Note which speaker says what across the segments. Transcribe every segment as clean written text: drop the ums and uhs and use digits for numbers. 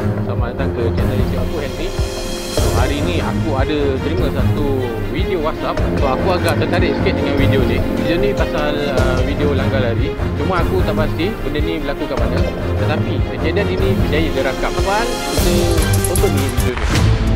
Speaker 1: Selamat datang ke channel YouTube aku, Henry. Hari ni aku ada terima satu video WhatsApp. So aku agak tertarik sikit dengan video ni. Video ni pasal video langgar lari. Cuma aku tak pasti benda ni berlaku kat mana. Tetapi kejadian ini berjaya dirakam. Awal kita tonton dulu video ni.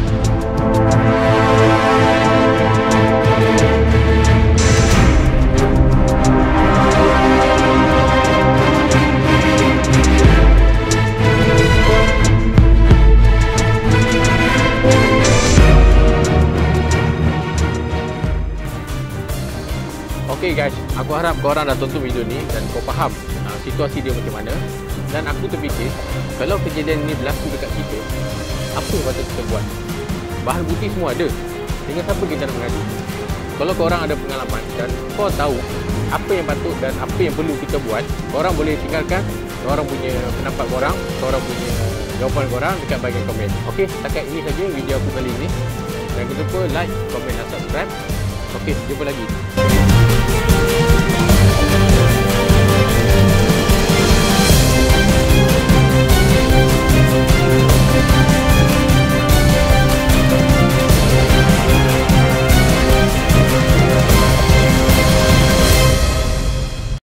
Speaker 1: Okay guys, aku harap korang dah tonton video ni dan kau faham situasi dia macam mana. Dan aku terfikir, kalau kejadian ni berlaku dekat kita, apa yang patut kita buat? Bahan bukti semua ada. Dengan siapa kita nak mengadu? Kalau korang ada pengalaman dan kau tahu apa yang patut dan apa yang perlu kita buat, korang boleh tinggalkan korang punya pendapat korang punya jawapan korang dekat bahagian komen. Okay, setakat ini saja video aku kali ini. Jangan lupa like, komen dan subscribe. Okay, jumpa lagi.